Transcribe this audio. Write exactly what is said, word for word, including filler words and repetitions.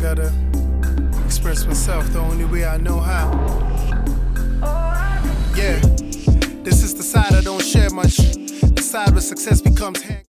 gotta express myself the only way I know how. Yeah, this is the side I don't share much. The side where success becomes hang